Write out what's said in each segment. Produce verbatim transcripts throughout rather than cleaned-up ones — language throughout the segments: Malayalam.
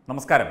നമസ്കാരം.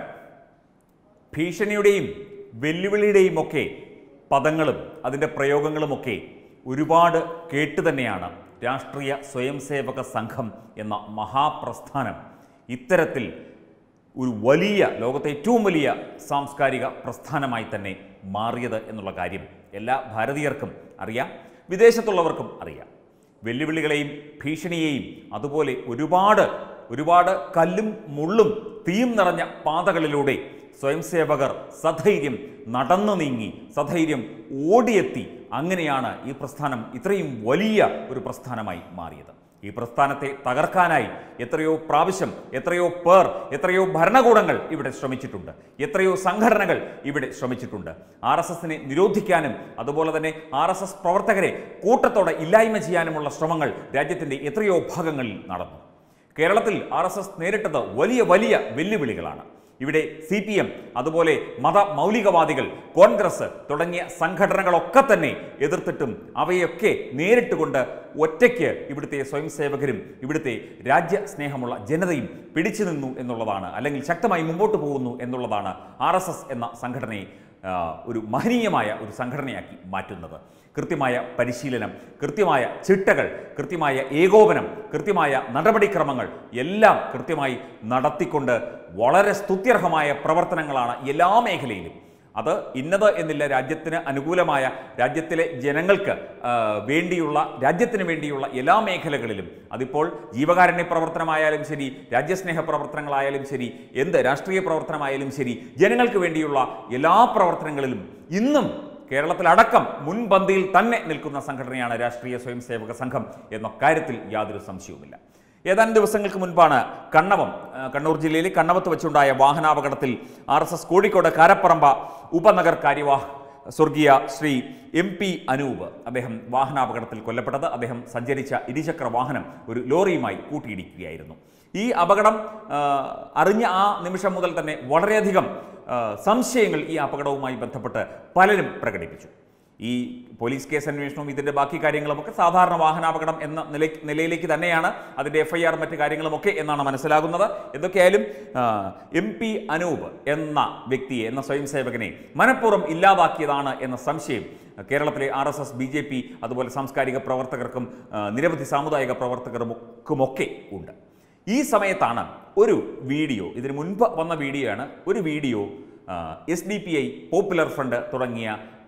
ഭീഷണിയുടെയും വെല്ലുവിളിയുടെയും ഒക്കെ പദങ്ങളും അതിൻ്റെ പ്രയോഗങ്ങളുമൊക്കെ ഒരുപാട് കേട്ട് തന്നെയാണ് രാഷ്ട്രീയ സ്വയംസേവക സംഘം എന്ന മഹാപ്രസ്ഥാനം ഇത്തരത്തിൽ ഒരു വലിയ ലോകത്തെ ഏറ്റവും വലിയ സാംസ്കാരിക പ്രസ്ഥാനമായി തന്നെ മാറിയത് എന്നുള്ള കാര്യം എല്ലാ ഭാരതീയർക്കും അറിയാം, വിദേശത്തുള്ളവർക്കും അറിയാം. വെല്ലുവിളികളെയും ഭീഷണിയെയും അതുപോലെ ഒരുപാട് ഒരുപാട് കല്ലും മുള്ളും തീയും നിറഞ്ഞ പാതകളിലൂടെ സ്വയംസേവകർ സധൈര്യം നടന്നു നീങ്ങി, സധൈര്യം ഓടിയെത്തി. അങ്ങനെയാണ് ഈ പ്രസ്ഥാനം ഇത്രയും വലിയ ഒരു പ്രസ്ഥാനമായി മാറിയത്. ഈ പ്രസ്ഥാനത്തെ തകർക്കാനായി എത്രയോ പ്രാവശ്യം എത്രയോ പേർ എത്രയോ ഭരണകൂടങ്ങൾ ഇവിടെ ശ്രമിച്ചിട്ടുണ്ട്, എത്രയോ സംഘടനകൾ ഇവിടെ ശ്രമിച്ചിട്ടുണ്ട്. ആർ എസ് എസിനെ നിരോധിക്കാനും അതുപോലെ തന്നെ ആർ എസ് എസ് പ്രവർത്തകരെ കൂട്ടത്തോടെ ഇല്ലായ്മ ചെയ്യാനുമുള്ള ശ്രമങ്ങൾ രാജ്യത്തിൻ്റെ എത്രയോ ഭാഗങ്ങളിൽ നടന്നു. കേരളത്തിൽ ആർ എസ് എസ് നേരിട്ടത് വലിയ വലിയ വെല്ലുവിളികളാണ്. ഇവിടെ സി പി എം അതുപോലെ മത മൗലികവാദികൾ, കോൺഗ്രസ് തുടങ്ങിയ സംഘടനകളൊക്കെ തന്നെ എതിർത്തിട്ടും അവയൊക്കെ നേരിട്ടുകൊണ്ട് ഒറ്റയ്ക്ക് ഇവിടുത്തെ സ്വയംസേവകരും ഇവിടുത്തെ രാജ്യസ്നേഹമുള്ള ജനതയും പിടിച്ചു നിന്നു എന്നുള്ളതാണ്, അല്ലെങ്കിൽ ശക്തമായി മുമ്പോട്ട് പോകുന്നു എന്നുള്ളതാണ് ആർ എസ് എസ് എന്ന സംഘടനയെ ഒരു മഹനീയമായ ഒരു സംഘടനയാക്കി മാറ്റുന്നത്. കൃത്യമായ പരിശീലനം, കൃത്യമായ ചിട്ടകൾ, കൃത്യമായ ഏകോപനം, കൃത്യമായ നടപടിക്രമങ്ങൾ എല്ലാം കൃത്യമായി നടത്തിക്കൊണ്ട് വളരെ സ്തുത്യർഹമായ പ്രവർത്തനങ്ങളാണ് എല്ലാ മേഖലയിലും. അത് ഇന്നത് എന്നില്ല, രാജ്യത്തിന് അനുകൂലമായ, രാജ്യത്തിലെ ജനങ്ങൾക്ക് വേണ്ടിയുള്ള, രാജ്യത്തിന് വേണ്ടിയുള്ള എല്ലാ മേഖലകളിലും, അതിപ്പോൾ ജീവകാരുണ്യ പ്രവർത്തനമായാലും ശരി, രാജ്യസ്നേഹ പ്രവർത്തനങ്ങളായാലും ശരി, എന്ത് രാഷ്ട്രീയ പ്രവർത്തനമായാലും ശരി, ജനങ്ങൾക്ക് വേണ്ടിയുള്ള എല്ലാ പ്രവർത്തനങ്ങളിലും ഇന്നും കേരളത്തിലടക്കം മുൻപന്തിയിൽ തന്നെ നിൽക്കുന്ന സംഘടനയാണ് രാഷ്ട്രീയ സ്വയംസേവക സംഘം എന്ന കാര്യത്തിൽ യാതൊരു സംശയവുമില്ല. ഏതാനും ദിവസങ്ങൾക്ക് മുൻപാണ് കണ്ണവം, കണ്ണൂർ ജില്ലയിലെ കണ്ണവത്ത് വെച്ചുണ്ടായ വാഹനാപകടത്തിൽ R S S Kozhikode Karaparamba ഉപനഗർ കാര്യവാഹ് സ്വർഗീയ ശ്രീ എം പി അനൂപ് അദ്ദേഹം വാഹനാപകടത്തിൽ കൊല്ലപ്പെട്ടത്. അദ്ദേഹം സഞ്ചരിച്ച ഇരുചക്ര വാഹനം ഒരു ലോറിയുമായി കൂട്ടിയിടിക്കുകയായിരുന്നു. ഈ അപകടം അറിഞ്ഞ ആ നിമിഷം മുതൽ തന്നെ വളരെയധികം സംശയങ്ങൾ ഈ അപകടവുമായി ബന്ധപ്പെട്ട് പലരും പ്രകടിപ്പിച്ചു. ഈ പോലീസ് കേസ് അന്വേഷണവും ഇതിൻ്റെ ബാക്കി കാര്യങ്ങളുമൊക്കെ സാധാരണ വാഹനാപകടം എന്ന നില നിലയിലേക്ക് തന്നെയാണ്, അതിൻ്റെ എഫ് ഐ ആർ മറ്റ് കാര്യങ്ങളുമൊക്കെ എന്നാണ് മനസ്സിലാകുന്നത്. എന്തൊക്കെയായാലും എം പി അനൂപ് എന്ന വ്യക്തിയെ, എന്ന സ്വയംസേവകനെ മനഃപൂർവ്വം ഇല്ലാതാക്കിയതാണ് എന്ന സംശയം കേരളത്തിലെ R S S, B J P അതുപോലെ സാംസ്കാരിക പ്രവർത്തകർക്കും നിരവധി സാമുദായിക പ്രവർത്തകർക്കുമൊക്കെ ഉണ്ട്. ഈ സമയത്താണ് ഒരു വീഡിയോ, ഇതിന് മുൻപ് വന്ന വീഡിയോ ആണ്, ഒരു video S D P I, Popular Front തുടങ്ങിയ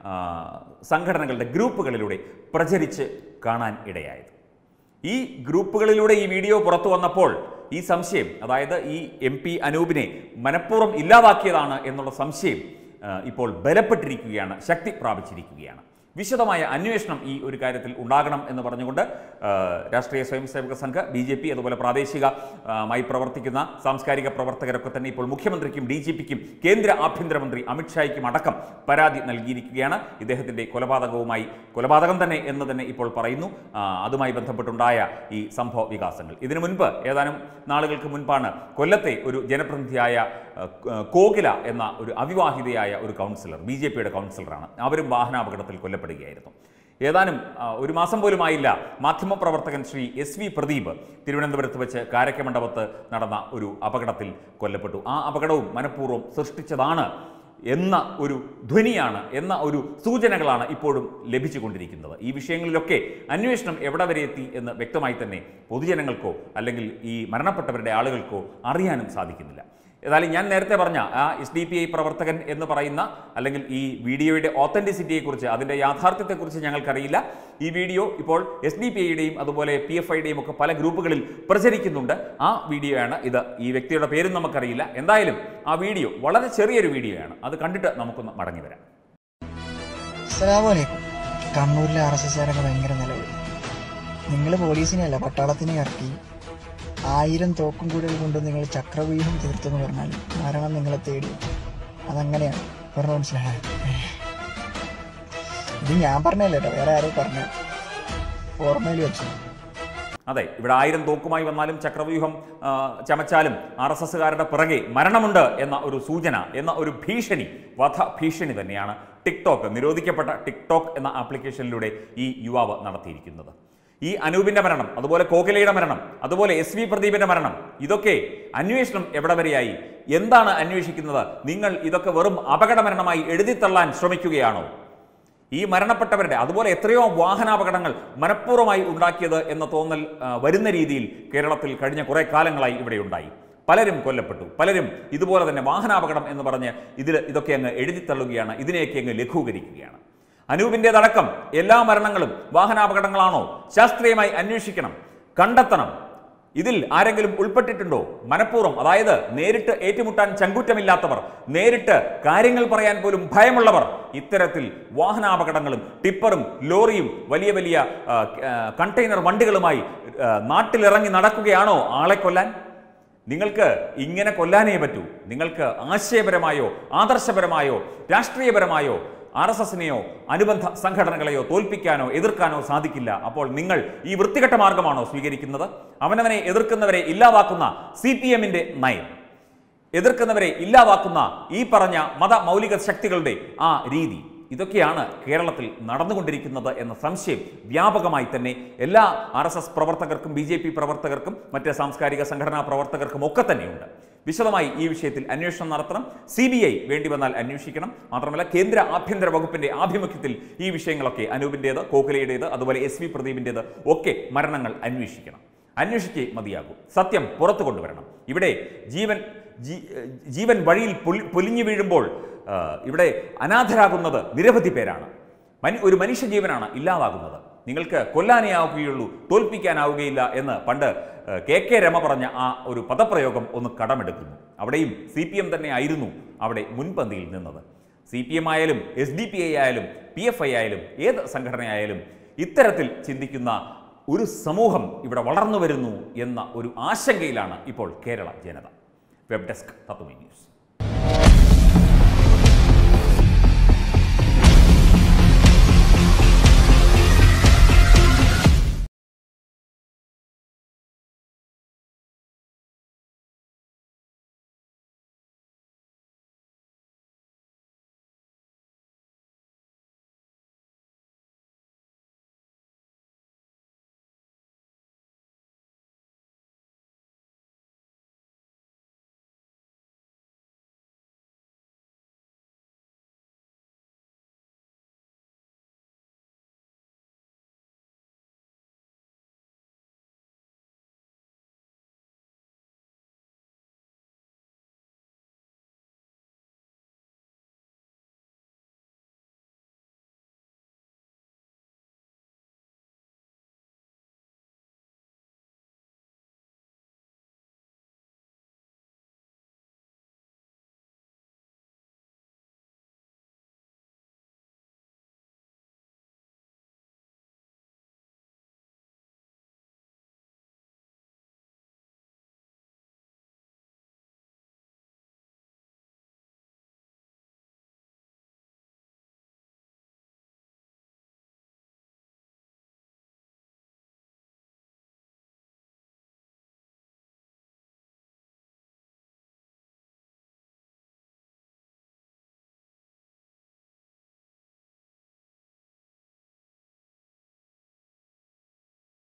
സംഘടനകളുടെ ഗ്രൂപ്പുകളിലൂടെ പ്രചരിച്ച് കാണാൻ ഇടയായത്. ഈ ഗ്രൂപ്പുകളിലൂടെ ഈ വീഡിയോ പുറത്തു വന്നപ്പോൾ ഈ സംശയം, അതായത് ഈ എം പി അനൂപിനെ മനഃപൂർവ്വം ഇല്ലാതാക്കിയതാണ് എന്നുള്ള സംശയം ഇപ്പോൾ ബലപ്പെട്ടിരിക്കുകയാണ്, ശക്തി പ്രാപിച്ചിരിക്കുകയാണ്. വിശദമായ അന്വേഷണം ഈ ഒരു കാര്യത്തിൽ ഉണ്ടാകണം എന്ന് പറഞ്ഞുകൊണ്ട് രാഷ്ട്രീയ സ്വയംസേവക സംഘ, ബി ജെ പി അതുപോലെ പ്രാദേശികമായി പ്രവർത്തിക്കുന്ന സാംസ്കാരിക പ്രവർത്തകരൊക്കെ തന്നെ ഇപ്പോൾ മുഖ്യമന്ത്രിക്കും ഡി ജി പിക്കും കേന്ദ്ര ആഭ്യന്തരമന്ത്രി അമിത്ഷായ്ക്കും അടക്കം പരാതി നൽകിയിരിക്കുകയാണ്. ഇദ്ദേഹത്തിൻ്റെ കൊലപാതകവുമായി, കൊലപാതകം തന്നെ എന്ന് തന്നെ ഇപ്പോൾ പറയുന്നു, അതുമായി ബന്ധപ്പെട്ടുണ്ടായ ഈ സംഭവ വികാസങ്ങൾ. ഇതിനു മുൻപ് ഏതാനും നാളുകൾക്ക് മുൻപാണ് കൊല്ലത്തെ ഒരു ജനപ്രതിനിധിയായ കോകില എന്ന ഒരു അവിവാഹിതയായ ഒരു കൗൺസിലർ, ബി ജെ പിയുടെ കൗൺസിലറാണ്, അവരും വാഹനാപകടത്തിൽ കൊല്ലപ്പെടുകയായിരുന്നു. ഏതാനും ഒരു മാസം പോലുമായില്ല മാധ്യമപ്രവർത്തകൻ ശ്രീ എസ് വി പ്രദീപ് തിരുവനന്തപുരത്ത് വെച്ച് കാരക്കമണ്ഡപത്ത് നടന്ന ഒരു അപകടത്തിൽ കൊല്ലപ്പെട്ടു. ആ അപകടവും മനഃപൂർവ്വം സൃഷ്ടിച്ചതാണ് എന്ന ഒരു ധ്വനിയാണ്, എന്ന ഒരു സൂചനകളാണ് ഇപ്പോഴും ലഭിച്ചുകൊണ്ടിരിക്കുന്നത്. ഈ വിഷയങ്ങളിലൊക്കെ അന്വേഷണം എവിടെ വരെ എത്തി എന്ന് വ്യക്തമായി തന്നെ പൊതുജനങ്ങൾക്കോ അല്ലെങ്കിൽ ഈ മരണപ്പെട്ടവരുടെ ആളുകൾക്കോ അറിയാനും സാധിക്കുന്നില്ല. ഏതായാലും ഞാൻ നേരത്തെ പറഞ്ഞ ആ എസ് ഡി പി ഐ പ്രവർത്തകൻ എന്ന് പറയുന്ന, അല്ലെങ്കിൽ ഈ വീഡിയോയുടെ ഓത്തൻറ്റിസിറ്റിയെക്കുറിച്ച്, അതിൻ്റെ യാഥാർത്ഥ്യത്തെക്കുറിച്ച് ഞങ്ങൾക്കറിയില്ല. ഈ വീഡിയോ ഇപ്പോൾ എസ് ഡി പി ഐയുടെയും അതുപോലെ പി എഫ് ഐയുടെയും ഒക്കെ പല ഗ്രൂപ്പുകളിൽ പ്രചരിക്കുന്നുണ്ട്. ആ വീഡിയോയാണ് ഇത്. ഈ വ്യക്തിയുടെ പേരും നമുക്കറിയില്ല. എന്തായാലും ആ വീഡിയോ വളരെ ചെറിയൊരു വീഡിയോയാണ്. അത് കണ്ടിട്ട് നമുക്കൊന്ന് മടങ്ങി വരാം. കണ്ണൂരിലെ ആർ എസ് എസ്കാരൊക്കെ ഭയങ്കര നിലവിൽ, നിങ്ങൾ പോലീസിനെയല്ല പട്ടാളത്തിനെ ഇറക്കി ആയിരം തോക്കും കൂടുതൽ കൊണ്ട് നിങ്ങൾ ചക്രവ്യൂഹം തീർത്തെന്ന് പറഞ്ഞാൽ മരണം നിങ്ങളെ തേടി. അതങ്ങനെയാണ് പറഞ്ഞ മനസ്സിലായ. ഇത് ഞാൻ പറഞ്ഞല്ലോ കേട്ടോ, വേറെ ആരോ പറഞ്ഞു, ഓർമ്മയിൽ വെച്ചു. അതെ, ഇവിടെ ആയിരം തോക്കുമായി വന്നാലും ചക്രവ്യൂഹം ചമച്ചാലും ആർ എസ് എസ്സുകാരുടെ പിറകെ മരണമുണ്ട് എന്ന ഒരു സൂചന, എന്ന ഒരു ഭീഷണി, വധ ഭീഷണി തന്നെയാണ് ടിക്ടോക്ക്, നിരോധിക്കപ്പെട്ട ടിക്ടോക്ക് എന്ന ആപ്ലിക്കേഷനിലൂടെ ഈ യുവാവ് നടത്തിയിരിക്കുന്നത്. ഈ അനൂപിൻ്റെ മരണം, അതുപോലെ കോകിലയുടെ മരണം, അതുപോലെ എസ് വി പ്രദീപിൻ്റെ മരണം, ഇതൊക്കെ അന്വേഷണം എവിടെ വരെയായി? എന്താണ് അന്വേഷിക്കുന്നത്? നിങ്ങൾ ഇതൊക്കെ വെറും അപകടമരണമായി എഴുതിത്തള്ളാൻ ശ്രമിക്കുകയാണോ? ഈ മരണപ്പെട്ടവരുടെ, അതുപോലെ എത്രയോ വാഹനാപകടങ്ങൾ മനഃപൂർവ്വമായി ഉണ്ടാക്കിയത് എന്ന തോന്നൽ വരുന്ന രീതിയിൽ കേരളത്തിൽ കഴിഞ്ഞ കുറേ കാലങ്ങളായി ഇവിടെ ഉണ്ടായി. പലരും കൊല്ലപ്പെട്ടു, പലരും ഇതുപോലെ തന്നെ വാഹനാപകടം എന്ന് പറഞ്ഞ് ഇതിൽ ഇതൊക്കെ അങ്ങ് എഴുതിത്തള്ളുകയാണ്, ഇതിനെയൊക്കെ അങ്ങ് ലഘൂകരിക്കുകയാണ്. അനൂപിൻ്റേതടക്കം എല്ലാ മരണങ്ങളും വാഹനാപകടങ്ങളാണോ? ശാസ്ത്രീയമായി അന്വേഷിക്കണം, കണ്ടെത്തണം. ഇതിൽ ആരെങ്കിലും ഉൾപ്പെട്ടിട്ടുണ്ടോ? മനഃപൂർവ്വം, അതായത് നേരിട്ട് ഏറ്റുമുട്ടാൻ ചങ്കൂറ്റമില്ലാത്തവർ, നേരിട്ട് കാര്യങ്ങൾ പറയാൻ പോലും ഭയമുള്ളവർ ഇത്തരത്തിൽ വാഹനാപകടങ്ങളും ടിപ്പറും ലോറിയും വലിയ വലിയ കണ്ടെയ്നർ വണ്ടികളുമായി നാട്ടിലിറങ്ങി നടക്കുകയാണോ ആളെ കൊല്ലാൻ? നിങ്ങൾക്ക് ഇങ്ങനെ കൊല്ലാനേ പറ്റൂ. നിങ്ങൾക്ക് ആശയപരമായോ ആദർശപരമായോ രാഷ്ട്രീയപരമായോ ആർ എസ് എസിനെയോ അനുബന്ധ സംഘടനകളെയോ തോൽപ്പിക്കാനോ എതിർക്കാനോ സാധിക്കില്ല. അപ്പോൾ നിങ്ങൾ ഈ വൃത്തികെട്ട മാർഗമാണോ സ്വീകരിക്കുന്നത്? അവനവനെ എതിർക്കുന്നവരെ ഇല്ലാതാക്കുന്ന സി പി എമ്മിൻ്റെ നയം, എതിർക്കുന്നവരെ ഇല്ലാതാക്കുന്ന ഈ പറഞ്ഞ മത മൗലിക ശക്തികളുടെ ആ രീതി, ഇതൊക്കെയാണ് കേരളത്തിൽ നടന്നുകൊണ്ടിരിക്കുന്നത് എന്ന സംശയം വ്യാപകമായി തന്നെ എല്ലാ ആർ എസ് എസ് പ്രവർത്തകർക്കും ബി ജെ പി പ്രവർത്തകർക്കും മറ്റ് സാംസ്കാരിക സംഘടനാ പ്രവർത്തകർക്കും ഒക്കെ തന്നെയുണ്ട്. വിശദമായി ഈ വിഷയത്തിൽ അന്വേഷണം നടത്തണം. സി ബി ഐ വേണ്ടി വന്നാൽ അന്വേഷിക്കണം. മാത്രമല്ല കേന്ദ്ര ആഭ്യന്തര വകുപ്പിന്റെ ആഭിമുഖ്യത്തിൽ ഈ വിഷയങ്ങളൊക്കെ അനൂപിൻ്റേത്, കോകിലയുടേത്, അതുപോലെ എസ് വി പ്രദീപിൻ്റേത് ഒക്കെ മരണങ്ങൾ അന്വേഷിക്കണം. അന്വേഷിച്ചേ മതിയാകൂ. സത്യം പുറത്തു കൊണ്ടുവരണം. ഇവിടെ ജീവൻ ജീവൻ വഴിയിൽ പൊലിഞ്ഞു വീഴുമ്പോൾ ഇവിടെ അനാഥരാകുന്നത് നിരവധി പേരാണ്. മനു ഒരു മനുഷ്യജീവനാണ് ഇല്ലാതാകുന്നത്. നിങ്ങൾക്ക് കൊല്ലാനേ ആവുകയുള്ളൂ, തോൽപ്പിക്കാനാവുകയില്ല എന്ന് പണ്ട് കെ കെ രമ പറഞ്ഞ ആ ഒരു പദപ്രയോഗം ഒന്ന് കടമെടുക്കുന്നു. അവിടെയും സി പി എം തന്നെ ആയിരുന്നു അവിടെ മുൻപന്തിയിൽ നിന്നത്. സി പി എം ആയാലും എസ് ഡി പി ഐ ആയാലും പി എഫ് ഐ ആയാലും ഏത് സംഘടനയായാലും ഇത്തരത്തിൽ ചിന്തിക്കുന്ന ഒരു സമൂഹം ഇവിടെ വളർന്നു വരുന്നു എന്ന ഒരു ആശങ്കയിലാണ് ഇപ്പോൾ കേരള ജനത. Web desk Tatwamayi news.